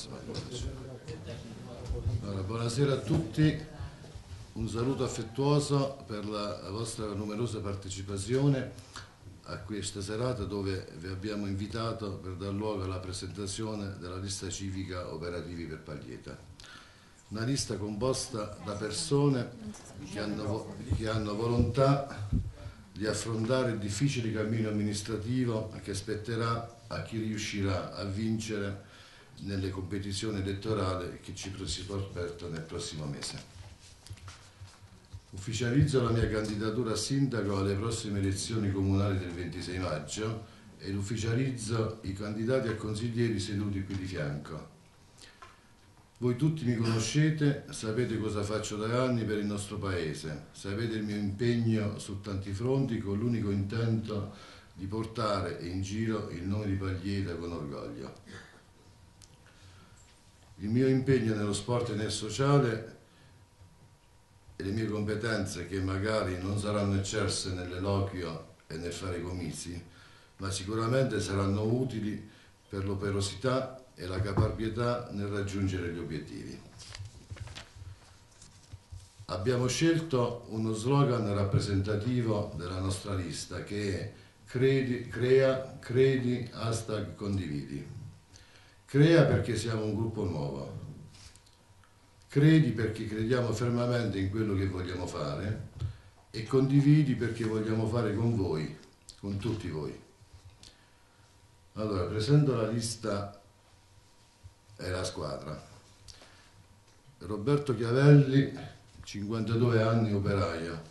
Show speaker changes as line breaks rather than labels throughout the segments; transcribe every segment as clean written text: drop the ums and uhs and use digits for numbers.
Allora, buonasera a tutti, un saluto affettuoso per la vostra numerosa partecipazione a questa serata dove vi abbiamo invitato per dar luogo alla presentazione della lista civica Operativi per Paglieta. Una lista composta da persone che hanno volontà di affrontare il difficile cammino amministrativo che spetterà a chi riuscirà a vincere nelle competizioni elettorali che ci si prospetta nel prossimo mese. Ufficializzo la mia candidatura a sindaco alle prossime elezioni comunali del 26 maggio ed ufficializzo i candidati a consiglieri seduti qui di fianco. Voi tutti mi conoscete, sapete cosa faccio da anni per il nostro Paese, sapete il mio impegno su tanti fronti con l'unico intento di portare in giro il nome di Paglieta con orgoglio. Il mio impegno nello sport e nel sociale e le mie competenze, che magari non saranno eccelse nell'eloquio e nel fare comizi, ma sicuramente saranno utili per l'operosità e la caparbietà nel raggiungere gli obiettivi. Abbiamo scelto uno slogan rappresentativo della nostra lista che è crea, credi, #condividi. Crea perché siamo un gruppo nuovo, credi perché crediamo fermamente in quello che vogliamo fare e condividi perché vogliamo fare con voi, con tutti voi. Allora, presento la lista e la squadra. Roberto Chiavelli, 52 anni, operaio.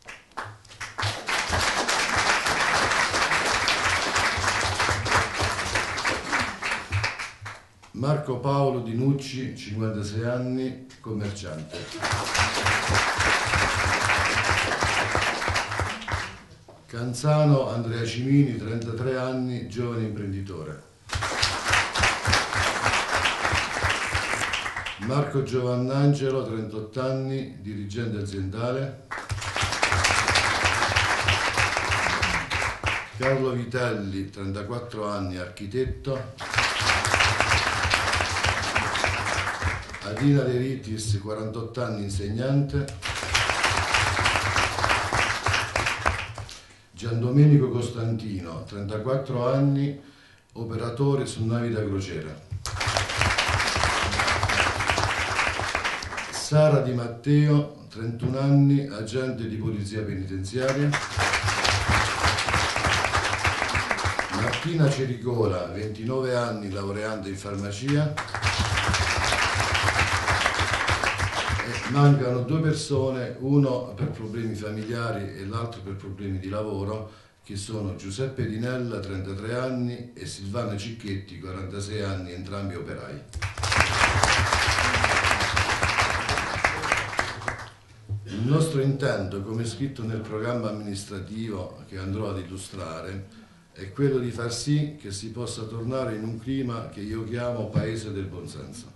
Marco Paolo Dinucci, 56 anni, commerciante. Canzano Andrea Cimini, 33 anni, giovane imprenditore. Marco Giovannangelo, 38 anni, dirigente aziendale. Carlo Vitelli, 34 anni, architetto. Adina De Ritis, 48 anni, insegnante. Giandomenico Costantino, 34 anni, operatore su navi da crociera. Sara Di Matteo, 31 anni, agente di polizia penitenziaria. Martina Cericola, 29 anni, laureante in farmacia. Mancano due persone, uno per problemi familiari e l'altro per problemi di lavoro, che sono Giuseppe Dinella, 33 anni, e Silvana Cicchetti, 46 anni, entrambi operai. Il nostro intento, come scritto nel programma amministrativo che andrò ad illustrare, è quello di far sì che si possa tornare in un clima che io chiamo Paese del buonsenso,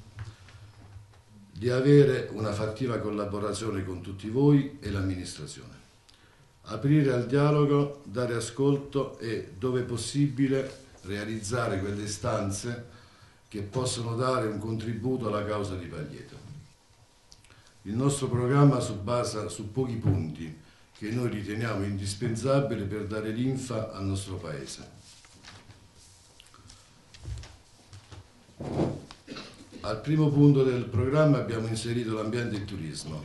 di avere una fattiva collaborazione con tutti voi e l'amministrazione, aprire al dialogo, dare ascolto e, dove possibile, realizzare quelle istanze che possono dare un contributo alla causa di Paglieta. Il nostro programma si basa su pochi punti che noi riteniamo indispensabili per dare linfa al nostro Paese. Al primo punto del programma abbiamo inserito l'ambiente e il turismo.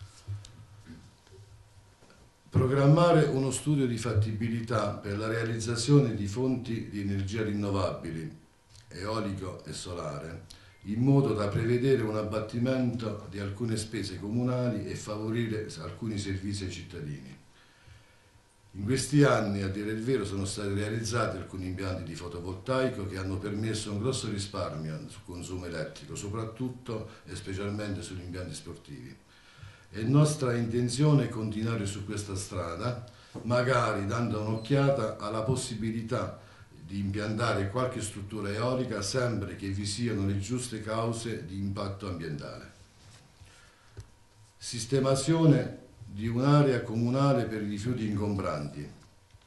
Programmare uno studio di fattibilità per la realizzazione di fonti di energia rinnovabili, eolico e solare, in modo da prevedere un abbattimento di alcune spese comunali e favorire alcuni servizi ai cittadini. In questi anni, a dire il vero, sono stati realizzati alcuni impianti di fotovoltaico che hanno permesso un grosso risparmio sul consumo elettrico, soprattutto e specialmente sugli impianti sportivi. È nostra intenzione continuare su questa strada, magari dando un'occhiata alla possibilità di impiantare qualche struttura eolica sempre che vi siano le giuste cause di impatto ambientale. Sistemazione di un'area comunale per i rifiuti ingombranti.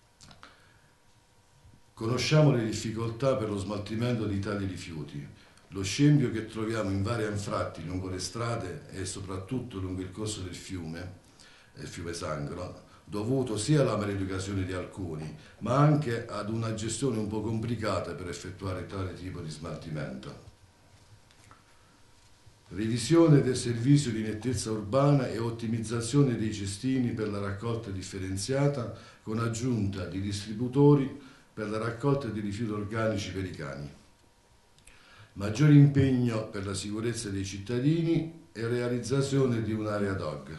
Conosciamo le difficoltà per lo smaltimento di tali rifiuti. Lo scempio che troviamo in vari anfratti lungo le strade e soprattutto lungo il corso del fiume, il fiume Sangro, dovuto sia alla maleducazione di alcuni, ma anche ad una gestione un po' complicata per effettuare tale tipo di smaltimento. Revisione del servizio di nettezza urbana e ottimizzazione dei cestini per la raccolta differenziata con aggiunta di distributori per la raccolta di rifiuti organici per i cani. Maggiore impegno per la sicurezza dei cittadini e realizzazione di un'area dog.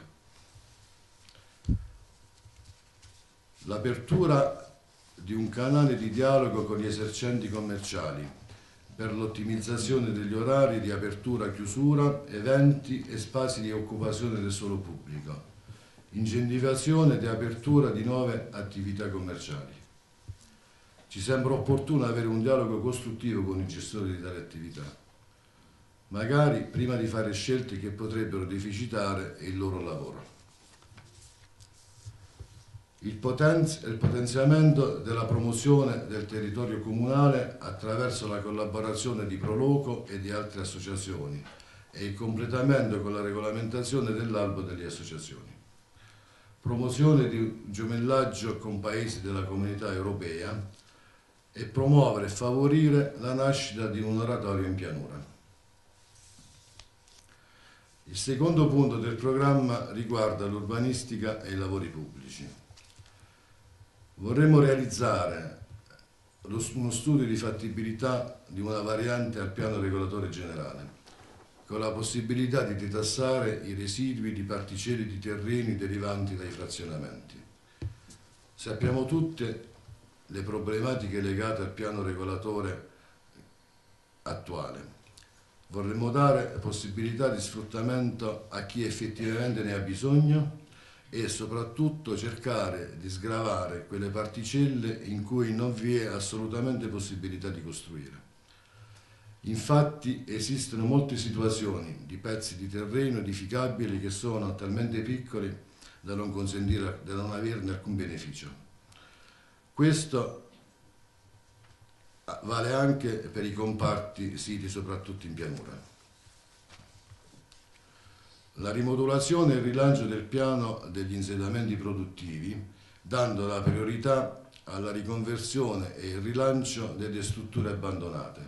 L'apertura di un canale di dialogo con gli esercenti commerciali per l'ottimizzazione degli orari di apertura-chiusura, eventi e spazi di occupazione del suolo pubblico. Incentivazione di apertura di nuove attività commerciali. Ci sembra opportuno avere un dialogo costruttivo con i gestori di tale attività, magari prima di fare scelte che potrebbero deficitare il loro lavoro. Il potenziamento della promozione del territorio comunale attraverso la collaborazione di Proloco e di altre associazioni e il completamento con la regolamentazione dell'albo delle associazioni. Promozione di un gemellaggio con paesi della comunità europea e promuovere e favorire la nascita di un oratorio in pianura. Il secondo punto del programma riguarda l'urbanistica e i lavori pubblici. Vorremmo realizzare uno studio di fattibilità di una variante al piano regolatore generale, con la possibilità di detassare i residui di particelle di terreni derivanti dai frazionamenti. Sappiamo tutte le problematiche legate al piano regolatore attuale. Vorremmo dare possibilità di sfruttamento a chi effettivamente ne ha bisogno e soprattutto cercare di sgravare quelle particelle in cui non vi è assolutamente possibilità di costruire. Infatti esistono molte situazioni di pezzi di terreno edificabili che sono talmente piccoli da non consentire, da non averne alcun beneficio. Questo vale anche per i comparti siti soprattutto in pianura. La rimodulazione e il rilancio del piano degli insediamenti produttivi, dando la priorità alla riconversione e il rilancio delle strutture abbandonate.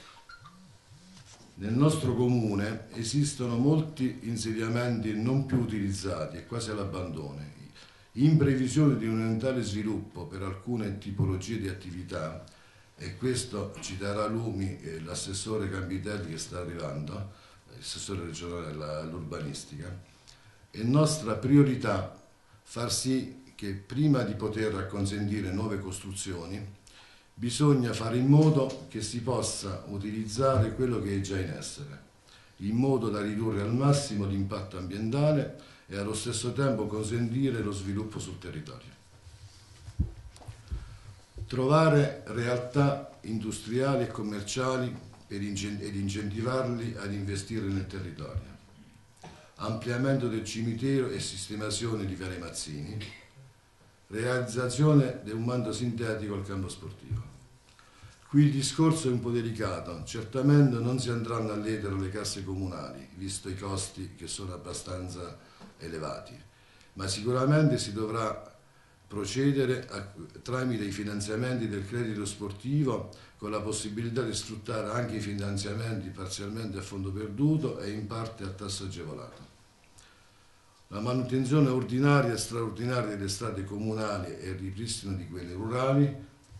Nel nostro comune esistono molti insediamenti non più utilizzati e quasi all'abbandono. In previsione di un eventuale sviluppo per alcune tipologie di attività, e questo ci darà lumi l'assessore Campitelli che sta arrivando, l'assessore regionale all'urbanistica, è nostra priorità far sì che prima di poter acconsentire nuove costruzioni bisogna fare in modo che si possa utilizzare quello che è già in essere, in modo da ridurre al massimo l'impatto ambientale e allo stesso tempo consentire lo sviluppo sul territorio. Trovare realtà industriali e commerciali ed incentivarli ad investire nel territorio. Ampliamento del cimitero e sistemazione di Viale Mazzini. Realizzazione di un manto sintetico al campo sportivo. Qui il discorso è un po' delicato, certamente non si andranno a ledere le casse comunali, visto i costi che sono abbastanza elevati, ma sicuramente si dovrà procedere tramite i finanziamenti del credito sportivo con la possibilità di sfruttare anche i finanziamenti parzialmente a fondo perduto e in parte a tasso agevolato. La manutenzione ordinaria e straordinaria delle strade comunali e il ripristino di quelle rurali,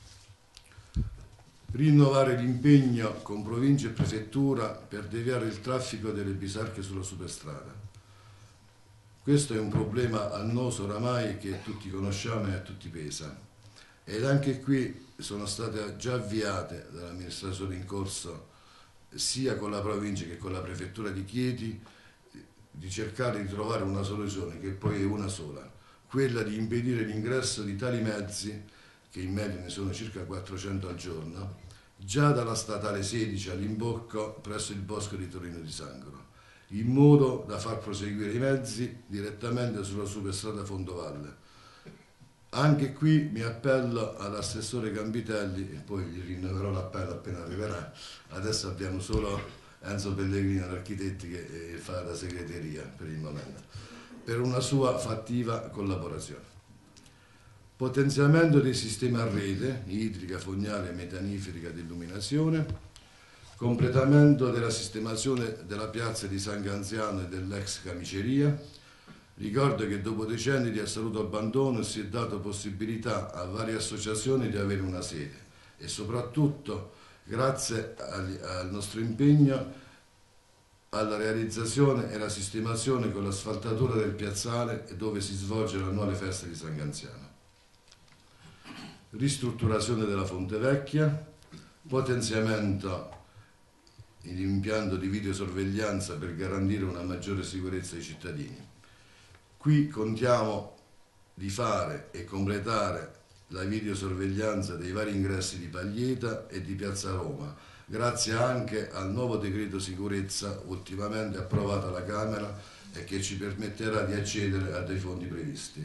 rinnovare l'impegno con provincia e prefettura per deviare il traffico delle bisarche sulla superstrada. Questo è un problema annoso oramai che tutti conosciamo e a tutti pesa. Ed anche qui sono state già avviate dall'amministrazione in corso, sia con la provincia che con la prefettura di Chieti, di cercare di trovare una soluzione che poi è una sola, quella di impedire l'ingresso di tali mezzi, che in media ne sono circa 400 al giorno, già dalla statale 16 all'imbocco presso il bosco di Torino di Sangro, in modo da far proseguire i mezzi direttamente sulla superstrada Fondovalle, Anche qui mi appello all'assessore Gambitelli e poi gli rinnoverò l'appello appena arriverà. Adesso abbiamo solo Enzo Pellegrino, l'architetto, che fa la segreteria per il momento, per una sua fattiva collaborazione. Potenziamento dei sistemi a rete, idrica, fognale, metaniferica ed illuminazione, completamento della sistemazione della piazza di San Ganziano e dell'ex camiceria. Ricordo che dopo decenni di assoluto abbandono si è dato possibilità a varie associazioni di avere una sede e soprattutto grazie al nostro impegno alla realizzazione e alla sistemazione con l'asfaltatura del piazzale dove si svolge l'annuale festa di San Ganziano. Ristrutturazione della Fonte Vecchia, potenziamento dell'impianto di videosorveglianza per garantire una maggiore sicurezza ai cittadini. Qui contiamo di fare e completare la videosorveglianza dei vari ingressi di Paglieta e di Piazza Roma, grazie anche al nuovo decreto sicurezza ultimamente approvato alla Camera e che ci permetterà di accedere a dei fondi previsti.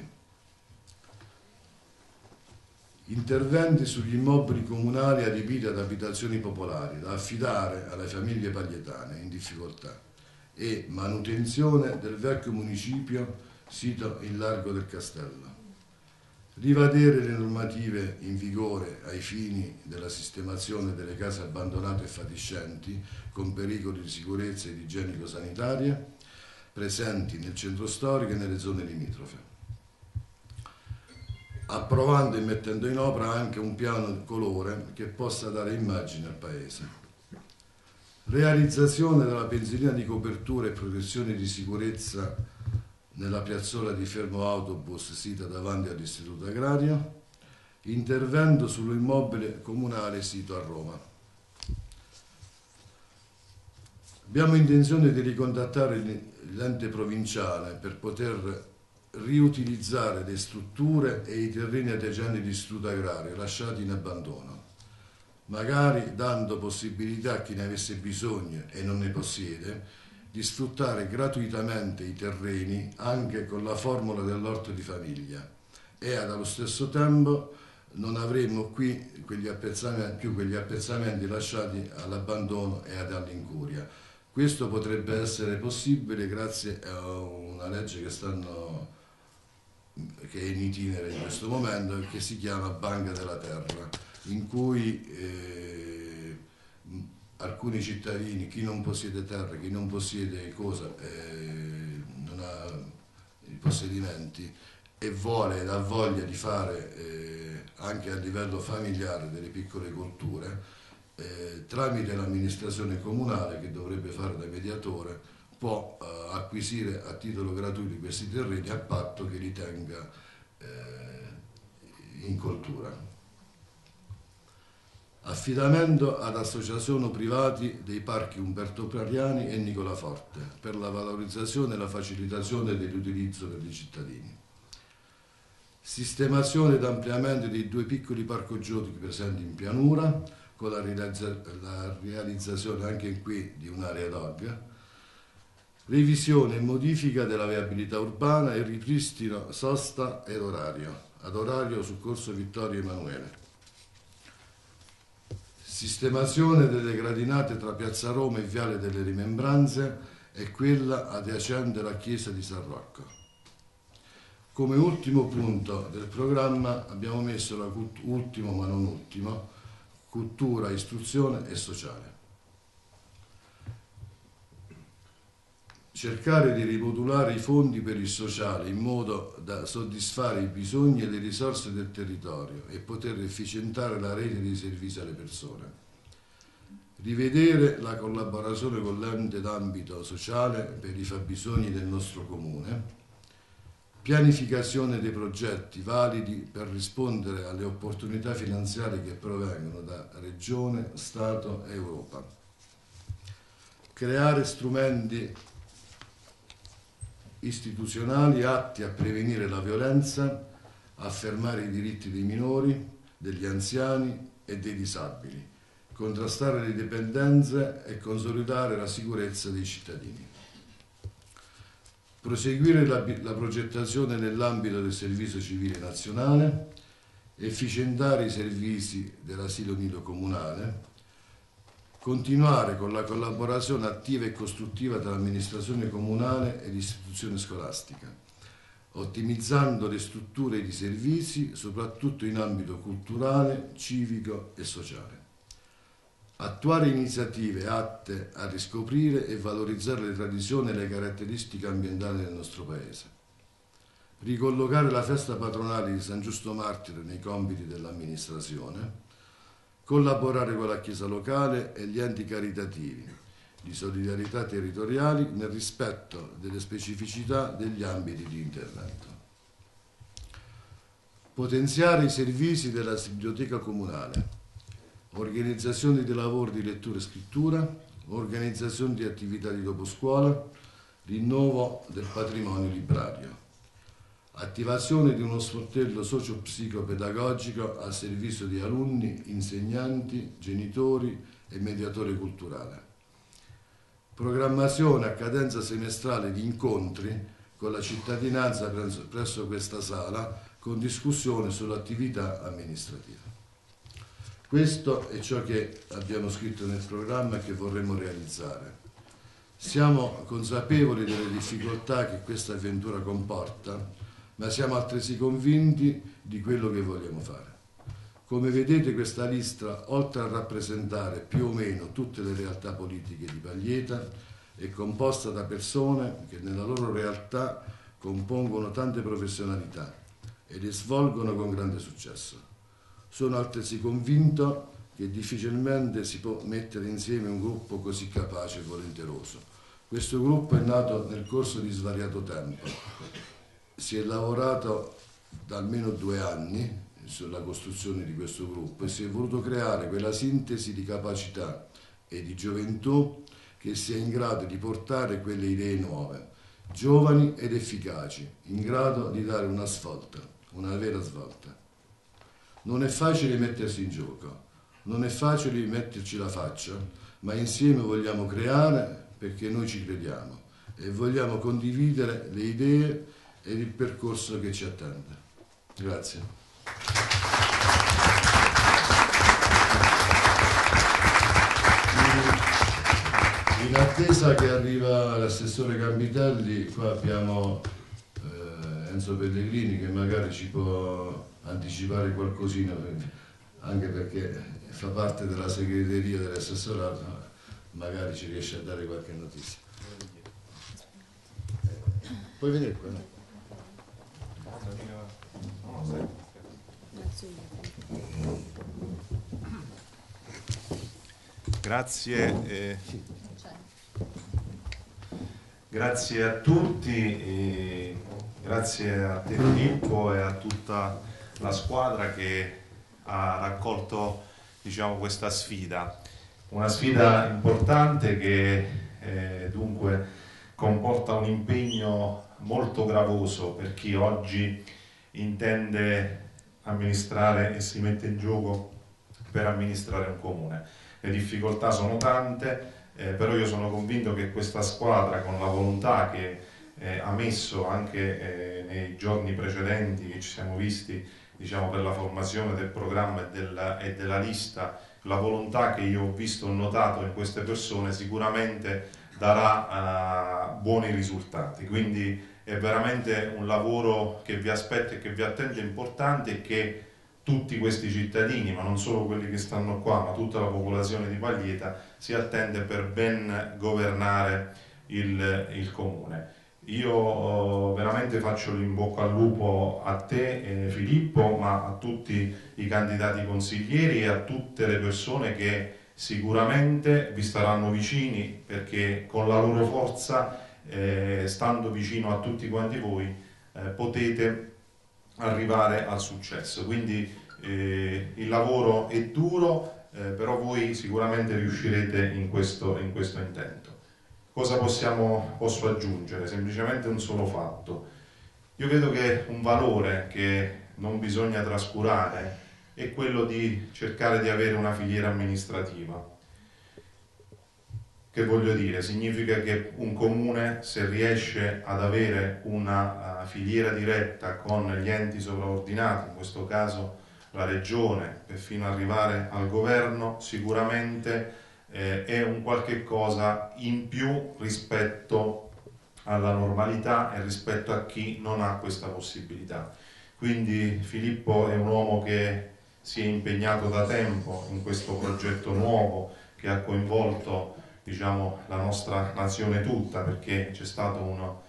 Interventi sugli immobili comunali adibiti ad abitazioni popolari da affidare alle famiglie paglietane in difficoltà e manutenzione del vecchio municipio sito in largo del Castello. Rivedere le normative in vigore ai fini della sistemazione delle case abbandonate e fatiscenti con pericoli di sicurezza ed igienico-sanitarie presenti nel centro storico e nelle zone limitrofe, approvando e mettendo in opera anche un piano colore che possa dare immagine al paese. Realizzazione della pensilina di copertura e protezione di sicurezza nella piazzola di fermo autobus sita davanti all'Istituto Agrario, intervento sull'immobile comunale sito a Roma. Abbiamo intenzione di ricontattare l'ente provinciale per poter riutilizzare le strutture e i terreni adiacenti all'Istituto Agrario lasciati in abbandono, magari dando possibilità a chi ne avesse bisogno e non ne possiede di sfruttare gratuitamente i terreni anche con la formula dell'orto di famiglia e allo stesso tempo non avremo qui più quegli appezzamenti lasciati all'abbandono e all'incuria. Questo potrebbe essere possibile grazie a una legge che è in itinere in questo momento e che si chiama Banca della Terra, in cui alcuni cittadini, chi non possiede terra, chi non possiede non ha i possedimenti e ha voglia di fare anche a livello familiare delle piccole colture, tramite l'amministrazione comunale che dovrebbe fare da mediatore, può acquisire a titolo gratuito questi terreni a patto che li tenga in coltura. Affidamento ad associazioni private dei parchi Umberto Prariani e Nicola Forte per la valorizzazione e la facilitazione dell'utilizzo per i cittadini. Sistemazione ed ampliamento dei 2 piccoli parco giochi presenti in pianura con la realizzazione anche qui di un'area dog. Revisione e modifica della viabilità urbana e ripristino sosta ed ad orario su Corso Vittorio Emanuele. Sistemazione delle gradinate tra Piazza Roma e Viale delle Rimembranze e quella adiacente alla chiesa di San Rocco. Come ultimo punto del programma abbiamo messo ultimo ma non ultimo, cultura, istruzione e sociale. Cercare di rimodulare i fondi per il sociale in modo da soddisfare i bisogni e le risorse del territorio e poter efficientare la rete dei servizi alle persone. Rivedere la collaborazione con l'ente d'ambito sociale per i fabbisogni del nostro comune. Pianificazione dei progetti validi per rispondere alle opportunità finanziarie che provengono da Regione, Stato e Europa. Creare strumenti istituzionali atti a prevenire la violenza, affermare i diritti dei minori, degli anziani e dei disabili, contrastare le dipendenze e consolidare la sicurezza dei cittadini. proseguire la progettazione nell'ambito del servizio civile nazionale, efficientare i servizi dell'asilo nido comunale, continuare con la collaborazione attiva e costruttiva tra l'amministrazione comunale e l'istituzione scolastica, ottimizzando le strutture di servizi, soprattutto in ambito culturale, civico e sociale. Attuare iniziative atte a riscoprire e valorizzare le tradizioni e le caratteristiche ambientali del nostro Paese. Ricollocare la festa patronale di San Giusto Martire nei compiti dell'amministrazione. Collaborare con la Chiesa locale e gli enti caritativi di solidarietà territoriali nel rispetto delle specificità degli ambiti di intervento. Potenziare i servizi della biblioteca comunale, organizzazione di lavori di lettura e scrittura, organizzazione di attività di doposcuola, rinnovo del patrimonio librario, attivazione di uno sportello socio-psicopedagogico al servizio di alunni, insegnanti, genitori e mediatore culturale, programmazione a cadenza semestrale di incontri con la cittadinanza presso questa sala con discussione sull'attività amministrativa. Questo è ciò che abbiamo scritto nel programma e che vorremmo realizzare. Siamo consapevoli delle difficoltà che questa avventura comporta, ma siamo altresì convinti di quello che vogliamo fare. Come vedete, questa lista, oltre a rappresentare più o meno tutte le realtà politiche di Paglieta, è composta da persone che nella loro realtà compongono tante professionalità e le svolgono con grande successo. Sono altresì convinto che difficilmente si può mettere insieme un gruppo così capace e volenteroso. Questo gruppo è nato nel corso di svariato tempo. Si è lavorato da almeno 2 anni sulla costruzione di questo gruppo e si è voluto creare quella sintesi di capacità e di gioventù che sia in grado di portare quelle idee nuove, giovani ed efficaci, in grado di dare una svolta, una vera svolta. Non è facile mettersi in gioco, non è facile metterci la faccia, ma insieme vogliamo creare perché noi ci crediamo e vogliamo condividere le idee e il percorso che ci attende. Grazie. In attesa che arriva l'assessore Campitelli, qua abbiamo Enzo Pellegrini che magari ci può anticipare qualcosina, anche perché fa parte della segreteria dell'assessorato, magari ci riesce a dare qualche notizia. Puoi venire qua? No?
Grazie, grazie a tutti, grazie a te Filippo e a tutta la squadra che ha raccolto, diciamo, questa sfida. Una sfida importante che dunque comporta un impegno molto gravoso per chi oggi intende amministrare e si mette in gioco per amministrare un comune. Le difficoltà sono tante, però io sono convinto che questa squadra, con la volontà che ha messo anche nei giorni precedenti che ci siamo visti, diciamo, per la formazione del programma e della lista, la volontà che io ho visto, ho notato in queste persone, sicuramente darà buoni risultati. Quindi è veramente un lavoro che vi aspetta e che vi attende importante e che tutti questi cittadini, ma non solo quelli che stanno qua, ma tutta la popolazione di Paglieta si attende per ben governare il comune. Io veramente faccio l'in bocca al lupo a te Filippo, ma a tutti i candidati consiglieri e a tutte le persone che sicuramente vi staranno vicini, perché con la loro forza, stando vicino a tutti quanti voi, potete arrivare al successo. Quindi il lavoro è duro, però voi sicuramente riuscirete in questo intento. Cosa posso aggiungere? Semplicemente un solo fatto. Io vedo che un valore che non bisogna trascurare è quello di cercare di avere una filiera amministrativa. Che voglio dire? Significa che un comune, se riesce ad avere una filiera diretta con gli enti sovraordinati, in questo caso la regione, per fino ad arrivare al governo, sicuramente è un qualche cosa in più rispetto alla normalità e rispetto a chi non ha questa possibilità. Quindi Filippo è un uomo che si è impegnato da tempo in questo progetto nuovo che ha coinvolto, diciamo, la nostra nazione tutta, perché c'è stato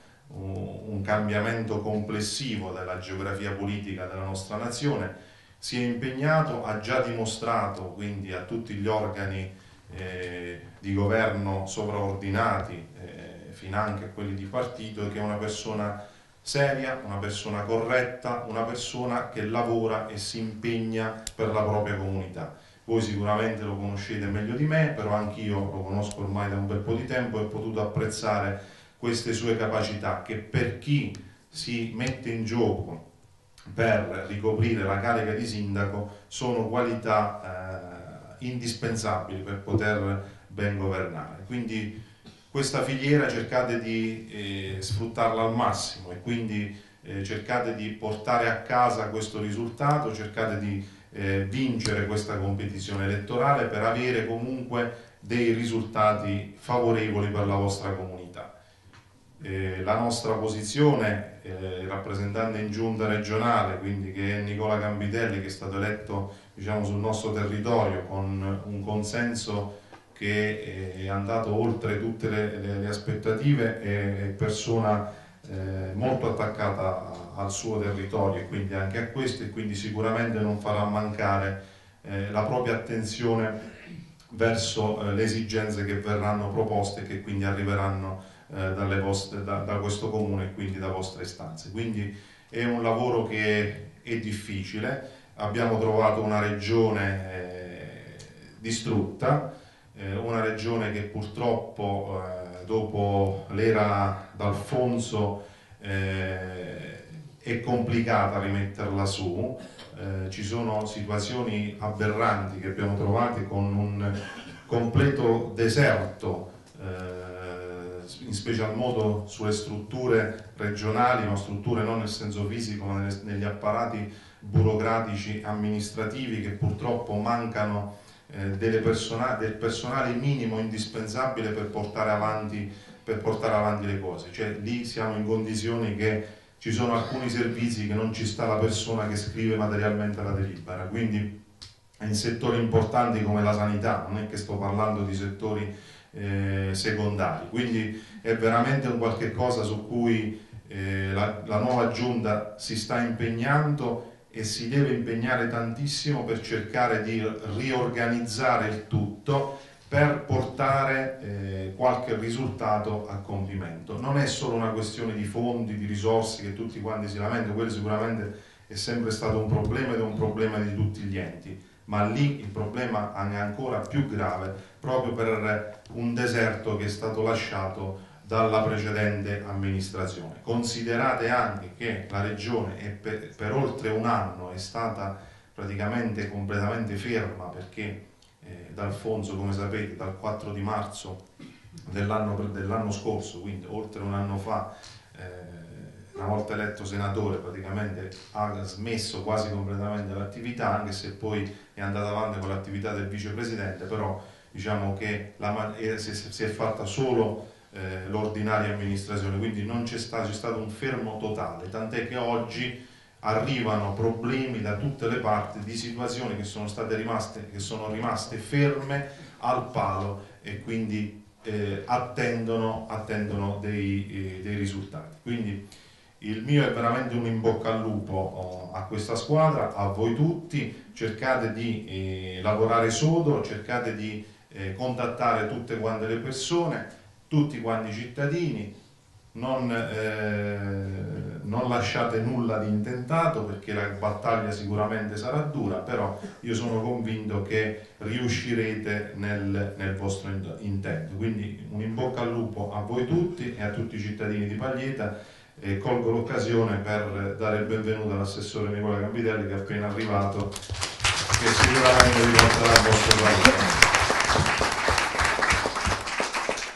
un cambiamento complessivo della geografia politica della nostra nazione. Si è impegnato, ha già dimostrato quindi a tutti gli organi di governo sovraordinati, finanche a quelli di partito, che è una persona seria, una persona corretta, una persona che lavora e si impegna per la propria comunità. Voi sicuramente lo conoscete meglio di me, però anch'io lo conosco ormai da un bel po' di tempo e ho potuto apprezzare queste sue capacità, che per chi si mette in gioco per ricoprire la carica di sindaco sono qualità indispensabili per poter ben governare. Quindi questa filiera cercate di sfruttarla al massimo e quindi cercate di portare a casa questo risultato, cercate di vincere questa competizione elettorale per avere comunque dei risultati favorevoli per la vostra comunità. La nostra posizione, rappresentante in giunta regionale, quindi che è Nicola Gambitelli, che è stato eletto, diciamo, sul nostro territorio con un consenso che è andato oltre tutte le aspettative, è persona molto attaccata al suo territorio e quindi anche a questo, e quindi sicuramente non farà mancare la propria attenzione verso le esigenze che verranno proposte e che quindi arriveranno da questo comune e quindi da vostre istanze. Quindi è un lavoro che è difficile, abbiamo trovato una regione distrutta, una regione che purtroppo dopo l'era d'Alfonso è complicata rimetterla su, ci sono situazioni aberranti che abbiamo trovato con un completo deserto, in special modo sulle strutture regionali, ma strutture non nel senso fisico ma negli apparati burocratici amministrativi, che purtroppo mancano del personale minimo indispensabile per portare avanti le cose. Cioè lì siamo in condizioni che ci sono alcuni servizi che non ci sta la persona che scrive materialmente la delibera, quindi in settori importanti come la sanità, non è che sto parlando di settori secondari, quindi è veramente un qualche cosa su cui la nuova giunta si sta impegnando e si deve impegnare tantissimo per cercare di riorganizzare il tutto per portare qualche risultato a compimento. Non è solo una questione di fondi, di risorse che tutti quanti si lamentano, quello sicuramente è sempre stato un problema ed è un problema di tutti gli enti, ma lì il problema è ancora più grave proprio per un deserto che è stato lasciato dalla precedente amministrazione. Considerate anche che la regione per oltre un anno è stata praticamente completamente ferma, perché D'Alfonso, come sapete, dal 4 di marzo dell'anno scorso, quindi oltre un anno fa, una volta eletto senatore, praticamente ha smesso quasi completamente l'attività, anche se poi è andata avanti con l'attività del vicepresidente, però diciamo che si è fatta solo l'ordinaria amministrazione, quindi non c'è stato un fermo totale, tant'è che oggi arrivano problemi da tutte le parti di situazioni che sono rimaste ferme al palo e quindi attendono dei risultati. Quindi il mio è veramente un in bocca al lupo a questa squadra, a voi tutti. Cercate di lavorare sodo, cercate di contattare tutte quante le persone, tutti quanti i cittadini, non lasciate nulla di intentato, perché la battaglia sicuramente sarà dura, però io sono convinto che riuscirete nel vostro intento. Quindi un in bocca al lupo a voi tutti e a tutti i cittadini di Paglieta, e colgo l'occasione per dare il benvenuto all'assessore Nicola Gambitelli, che è appena arrivato, che sicuramente vi porterà al vostro paese.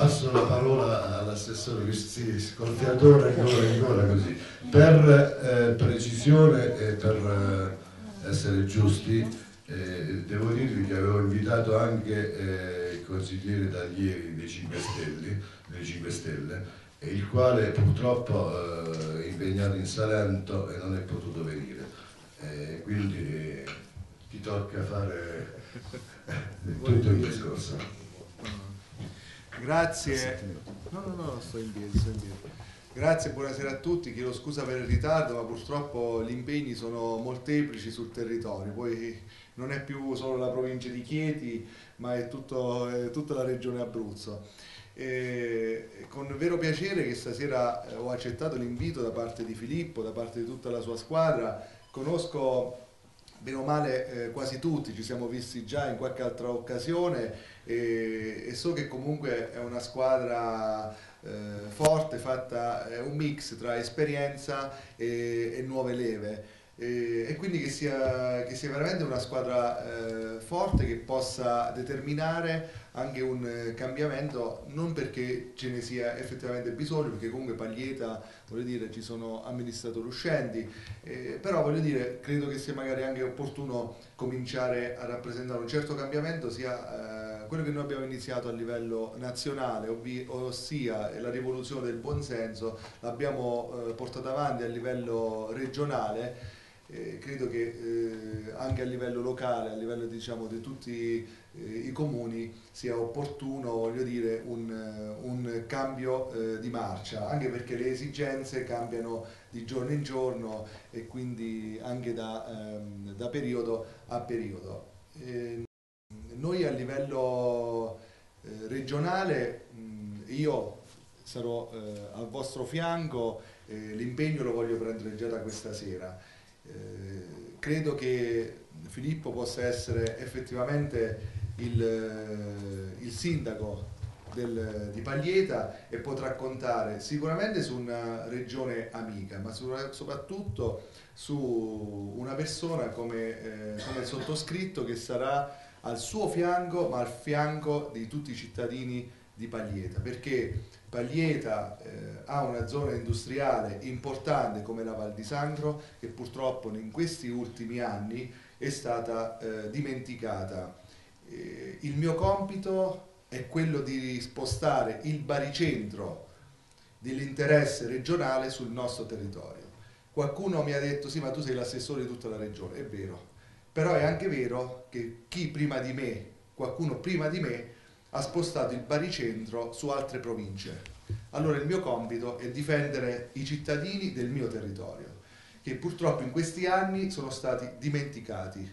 passo la parola all'assessore, questi scoppiatore ancora così. Per precisione e per essere giusti, devo dirvi che avevo invitato anche il consigliere Taglieri dei 5 Stelle, il quale purtroppo è impegnato in Salento e non è potuto venire. Quindi ti tocca fare tutto il discorso.
Grazie. No, sto in piedi. Grazie, buonasera a tutti. Chiedo scusa per il ritardo, ma purtroppo gli impegni sono molteplici sul territorio. Poi non è più solo la provincia di Chieti, ma è tutta la regione Abruzzo. Con vero piacere che stasera ho accettato l'invito da parte di Filippo, da parte di tutta la sua squadra. Conosco bene o male quasi tutti, ci siamo visti già in qualche altra occasione e so che comunque è una squadra forte, fatta, è un mix tra esperienza e nuove leve. E quindi che sia veramente una squadra forte che possa determinare anche un cambiamento, non perché ce ne sia effettivamente bisogno, perché comunque Paglieta, voglio dire, ci sono amministratori uscenti, però voglio dire, credo che sia magari anche opportuno cominciare a rappresentare un certo cambiamento, sia quello che noi abbiamo iniziato a livello nazionale, ossia la rivoluzione del buonsenso, l'abbiamo portata avanti a livello regionale. Credo che anche a livello locale, a livello diciamo di tutti i comuni sia opportuno, voglio dire, un cambio di marcia, anche perché le esigenze cambiano di giorno in giorno e quindi anche da periodo a periodo. Noi a livello regionale, io sarò al vostro fianco, l'impegno lo voglio prendere già da questa sera. Credo che Filippo possa essere effettivamente il sindaco di Paglieta e potrà contare sicuramente su una regione amica, ma soprattutto su una persona come il sottoscritto, che sarà al suo fianco, ma al fianco di tutti i cittadini di Paglieta, perché Paglieta ha una zona industriale importante come la Val di Sangro, che purtroppo in questi ultimi anni è stata dimenticata. Il mio compito è quello di spostare il baricentro dell'interesse regionale sul nostro territorio. Qualcuno mi ha detto: sì, ma tu sei l'assessore di tutta la regione. È vero, però è anche vero che qualcuno prima di me ha spostato il baricentro su altre province. Allora il mio compito è difendere i cittadini del mio territorio, che purtroppo in questi anni sono stati dimenticati,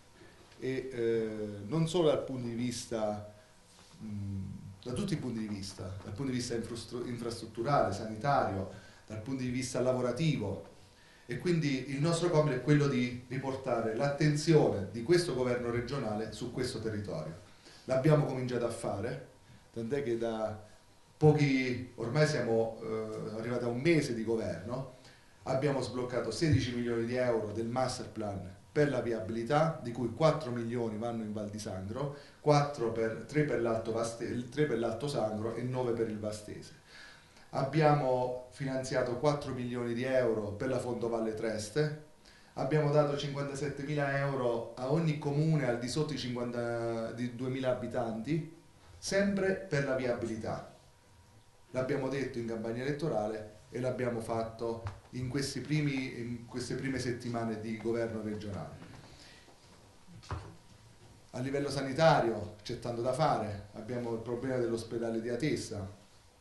e non solo dal punto di vista, da tutti i punti di vista, dal punto di vista infrastrutturale, sanitario, dal punto di vista lavorativo. E quindi il nostro compito è quello di riportare l'attenzione di questo governo regionale su questo territorio. L'abbiamo cominciato a fare, tant'è che ormai siamo arrivati a un mese di governo, abbiamo sbloccato 16 milioni di euro del master plan per la viabilità, di cui 4 milioni vanno in Val di Sangro, 3 per l'Alto Sangro e 9 per il Vastese. Abbiamo finanziato 4 milioni di euro per la Fondovalle Treste, abbiamo dato 57.000 euro a ogni comune al di sotto di 2.000 abitanti, sempre per la viabilità. L'abbiamo detto in campagna elettorale e l'abbiamo fatto in queste prime settimane di governo regionale. A livello sanitario c'è tanto da fare, abbiamo il problema dell'ospedale di Atessa.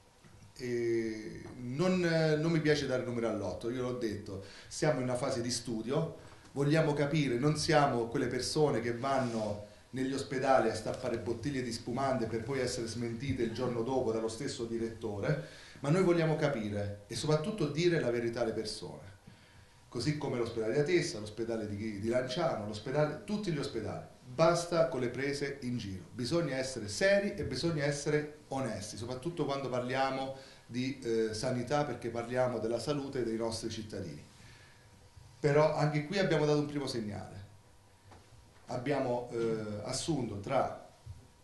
E non mi piace dare numeri all'otto, io l'ho detto, siamo in una fase di studio, vogliamo capire, non siamo quelle persone che vanno negli ospedali a stappare bottiglie di spumante per poi essere smentite il giorno dopo dallo stesso direttore, ma noi vogliamo capire e soprattutto dire la verità alle persone, così come l'ospedale di Atessa, l'ospedale di Lanciano, tutti gli ospedali. Basta con le prese in giro, bisogna essere seri e bisogna essere onesti, soprattutto quando parliamo di sanità, perché parliamo della salute dei nostri cittadini. Però anche qui abbiamo dato un primo segnale, abbiamo assunto tra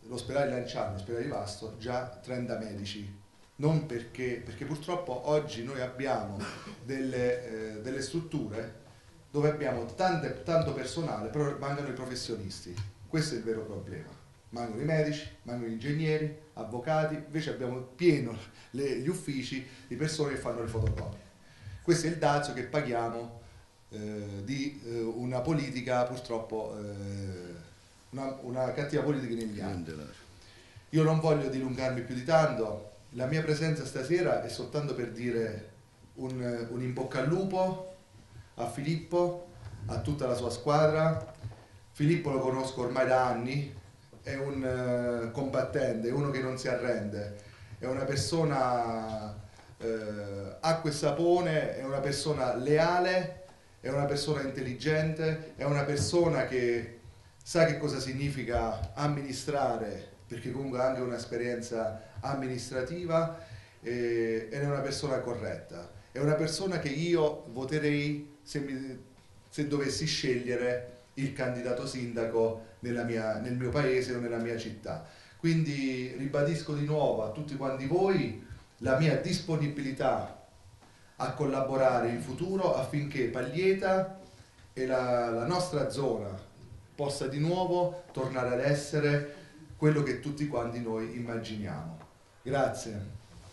l'ospedale Lanciano, l'ospedale di Vasto, già 30 medici. Non perché purtroppo oggi noi abbiamo delle strutture dove abbiamo tanto personale, però mancano i professionisti. Questo è il vero problema. Mancano i medici, mancano gli ingegneri, avvocati, invece abbiamo pieno gli uffici di persone che fanno le fotocopie. Questo è il dazio che paghiamo di una politica, purtroppo, una cattiva politica negli anni. Io non voglio dilungarmi più di tanto, la mia presenza stasera è soltanto per dire un in bocca al lupo a Filippo, a tutta la sua squadra. Filippo lo conosco ormai da anni, è un combattente, è uno che non si arrende, è una persona acqua e sapone, è una persona leale, è una persona intelligente, è una persona che sa che cosa significa amministrare, perché comunque ha anche un'esperienza amministrativa, ed è una persona corretta. È una persona che io voterei se dovessi scegliere il candidato sindaco nel mio paese o nella mia città. Quindi ribadisco di nuovo a tutti quanti voi la mia disponibilità a collaborare in futuro affinché Paglieta e la nostra zona possa di nuovo tornare ad essere quello che tutti quanti noi immaginiamo. Grazie.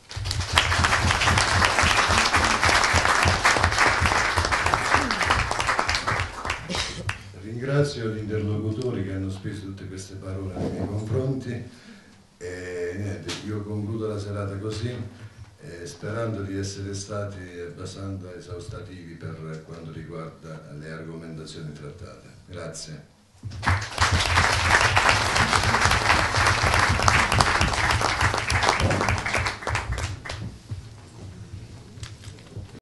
Ringrazio gli interlocutori che hanno speso tutte queste parole nei miei confronti e niente, io concludo la serata così, sperando di essere stati abbastanza esaustativi per quanto riguarda le argomentazioni trattate. Grazie.